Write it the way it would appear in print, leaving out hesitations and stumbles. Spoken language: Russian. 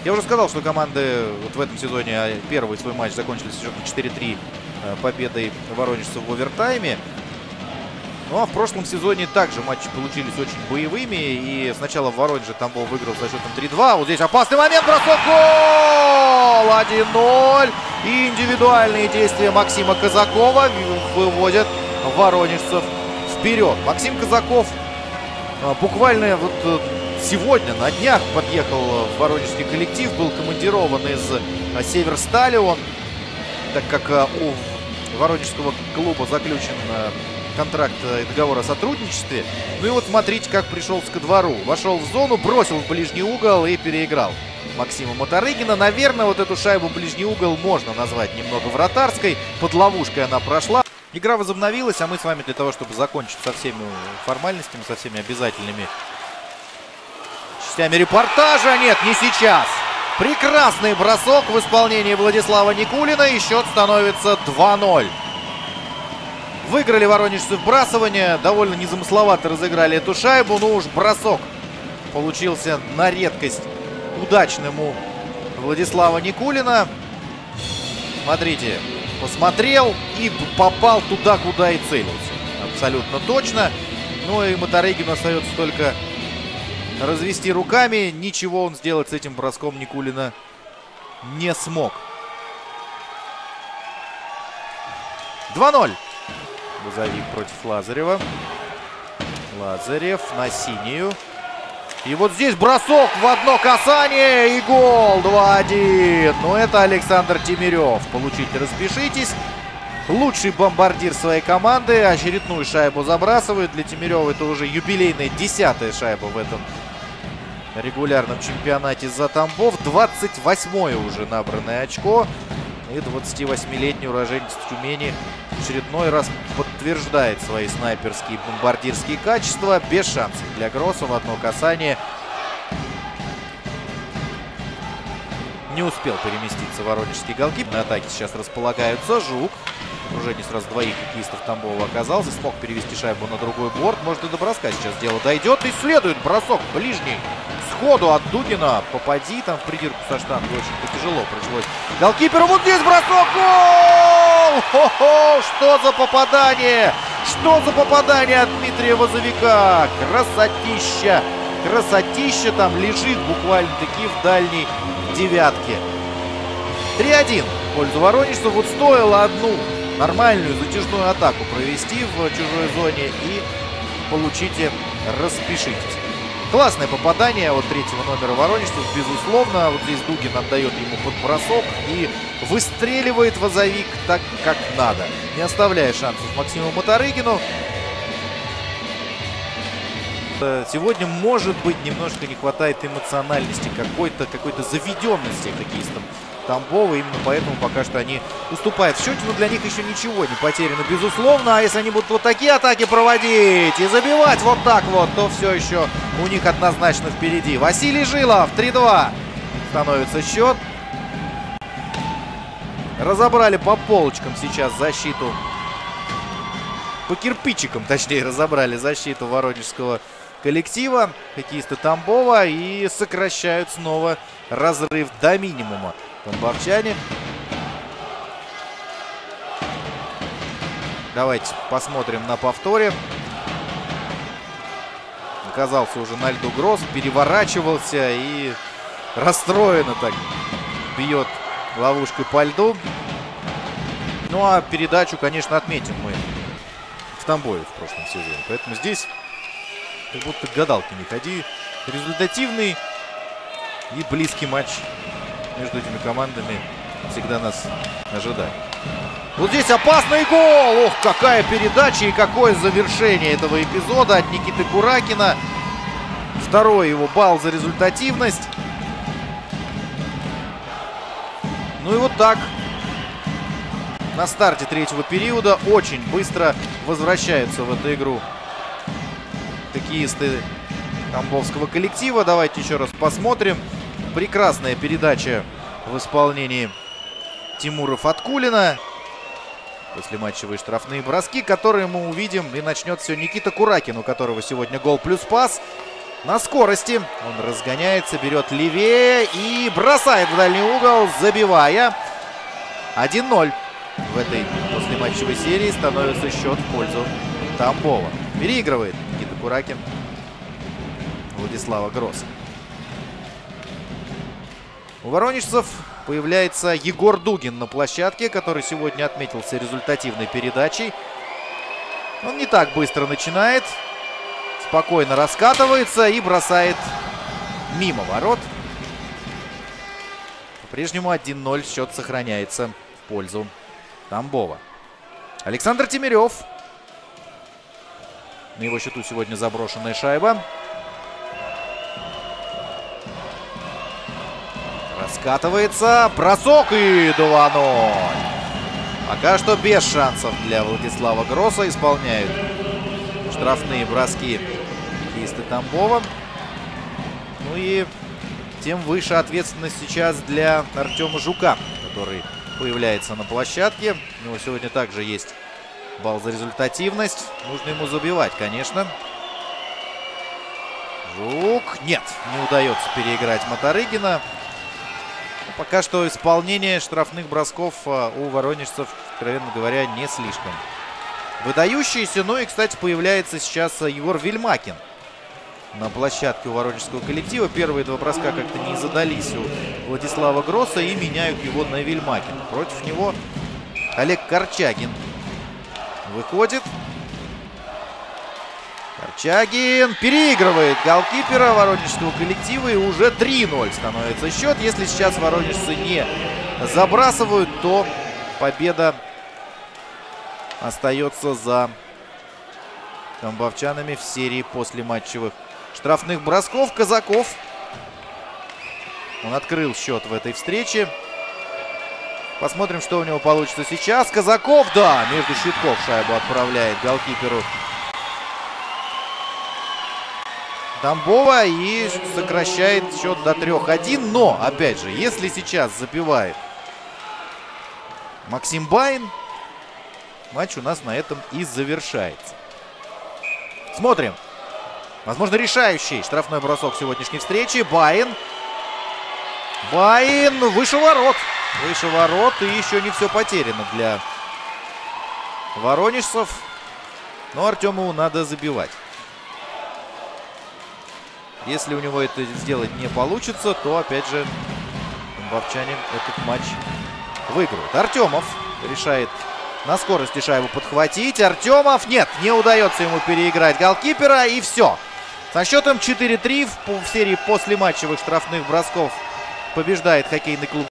Я уже сказал, что команды вот в этом сезоне первый свой матч закончили с счетом 4-3 победой воронежцев в овертайме. Ну а в прошлом сезоне также матчи получились очень боевыми. И сначала в Воронеже Тамбов выиграл со счетом 3-2. Вот здесь опасный момент, бросок, гол! 1-0. И индивидуальные действия Максима Казакова выводят воронежцев вперед. Максим Казаков буквально вот сегодня, на днях, подъехал в воронежский коллектив. Был командирован из Северстали он, так как у воронежского клуба заключен контракт и договор о сотрудничестве. Ну и вот смотрите, как пришелся ко двору. Вошел в зону, бросил в ближний угол и переиграл Максима Моторыгина. Наверное, вот эту шайбу в ближний угол можно назвать немного вратарской. Под ловушкой она прошла. Игра возобновилась, а мы с вами для того, чтобы закончить со всеми формальностями, со всеми обязательными частями репортажа. Нет, не сейчас. Прекрасный бросок в исполнении Владислава Никулина. И счет становится 2-0. Выиграли воронежцы вбрасывание. Довольно незамысловато разыграли эту шайбу. Ну уж бросок получился на редкость удачным у Владислава Никулина. Смотрите, посмотрел и попал туда, куда и целился. Абсолютно точно. Ну и Моторыгину остается только развести руками. Ничего он сделать с этим броском Никулина не смог. 2-0. Лозовик против Лазарева. Лазарев на синюю. И вот здесь бросок в одно касание и гол. 2-1. Ну это Александр Тимирев. Получите, распишитесь. Лучший бомбардир своей команды. Очередную шайбу забрасывает. Для Тимирева это уже юбилейная 10-я шайба в этом регулярном чемпионате за Тамбов. 28-е уже набранное очко. И 28-летний уроженец Тюмени в очередной раз подтверждает свои снайперские и бомбардирские качества. Без шансов для Гросса. В одно касание не успел переместиться воронежский голкипер. На атаке сейчас располагаются. Жук, окружение сразу двоих хоккеистов Тамбова оказался. Смог перевести шайбу на другой борт. Может и до броска сейчас дело дойдет. И следует бросок ближний. Сходу от Дугина. Попади там в придирку со штангой. Очень тяжело пришлось голкиперу. Вот здесь бросок. Гол! Хо-хо! Что за попадание? Что за попадание от Дмитрия Возовика? Красотища! Красотища там лежит буквально-таки в дальней девятке. 3-1 в пользу воронежцев. Вот стоило одну нормальную затяжную атаку провести в чужой зоне и получите, распишитесь. Классное попадание от третьего номера воронежцев, безусловно. Вот здесь Дугин отдает ему под бросок и выстреливает Возовик так, как надо, не оставляя шансов Максиму Моторыгину. Сегодня, может быть, немножко не хватает эмоциональности, какой-то заведенности хоккеистам Тамбова. Именно поэтому пока что они уступают в счете, но для них еще ничего не потеряно, безусловно. А если они будут вот такие атаки проводить и забивать вот так вот, то все еще у них однозначно впереди. Василий Жилов, 3-2 становится счет. Разобрали по полочкам сейчас защиту. По кирпичикам, точнее, разобрали защиту воронежского коллектива. Хоккеисты Тамбова. И сокращают снова разрыв до минимума тамбовчане. Давайте посмотрим на повторе. Оказался уже на льду Гросс. Переворачивался и расстроенно так бьет ловушкой по льду. Ну а передачу, конечно, отметим мы в Тамбове в прошлом сезоне. Поэтому здесь как будто к гадалке не ходи. Результативный и близкий матч между этими командами всегда нас ожидает. Вот здесь опасный гол! Ох, какая передача и какое завершение этого эпизода от Никиты Куракина. Второй его балл за результативность. Ну и вот так. На старте третьего периода очень быстро возвращаются в эту игру хоккеисты тамбовского коллектива. Давайте еще раз посмотрим. Прекрасная передача в исполнении Тимура Фаткулина. Послематчевые штрафные броски, которые мы увидим. И начнет все Никита Куракин, у которого сегодня гол плюс пас. на скорости. Он разгоняется, берет левее и бросает в дальний угол, забивая. 1-0 в этой послематчевой серии становится счет в пользу Тамбова. Переигрывает Никита Куракин Владислава Гросса. У воронежцев появляется Егор Дугин на площадке, который сегодня отметился результативной передачей. Он не так быстро начинает. Спокойно раскатывается и бросает мимо ворот. По-прежнему 1-0 счет сохраняется в пользу Тамбова. Александр Темирев. На его счету сегодня заброшенная шайба. Раскатывается. Бросок и 2-0. Пока что без шансов для Владислава Гросса. Исполняют штрафные броски хоккеисты Тамбова. Ну и тем выше ответственность сейчас для Артема Жука, который появляется на площадке. У него сегодня также есть балл за результативность. Нужно ему забивать, конечно. Жук. Нет, не удается переиграть Моторыгина. Пока что исполнение штрафных бросков у воронежцев, откровенно говоря, не слишком выдающиеся. Ну и, кстати, появляется сейчас Егор Вельмакин на площадке у воронежского коллектива. Первые два броска как-то не задались у Владислава Гросса и меняют его на Вельмакина. Против него Олег Корчагин выходит. Корчагин переигрывает голкипера воронежского коллектива, и уже 3-0 становится счет. Если сейчас воронежцы не забрасывают, то победа остается за тамбовчанами в серии послематчевых штрафных бросков. Казаков. Он открыл счет в этой встрече. Посмотрим, что у него получится сейчас. Казаков, да, между щитков шайбу отправляет голкиперу Тамбова и сокращает счет до 3-1. Но, опять же, если сейчас забивает Максим Баин, матч у нас на этом и завершается. Смотрим. Возможно, решающий штрафной бросок сегодняшней встречи. Баин. Баин выше ворот. Выше ворот. И еще не все потеряно для воронежцев. Но Артему надо забивать. Если у него это сделать не получится, то, опять же, тамбовчане этот матч выиграют. Артемов решает на скорости шайбу подхватить. Артемов, нет, не удается ему переиграть голкипера, и все. Со счетом 4-3 в серии послематчевых штрафных бросков побеждает хоккейный клуб